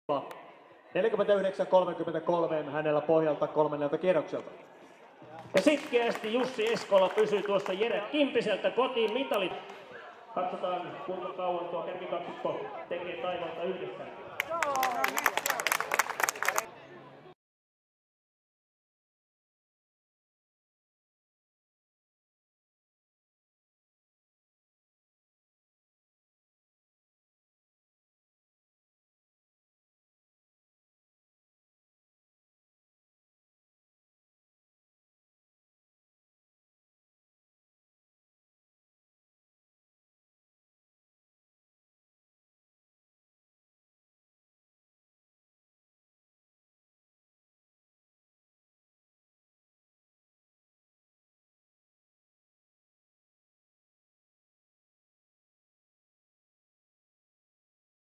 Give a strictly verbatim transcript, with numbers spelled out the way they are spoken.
neljäkymmentäyhdeksän kolmekymmentäkolme hänellä pohjalta kolmannelta kierrokselta. Ja sitkeästi Jussi Eskola pysyy tuossa Jere Kimpiseltä kotiin mitalit. Katsotaan kuinka kauan tuo kärkikaksikko tekee taivalta yhdessä.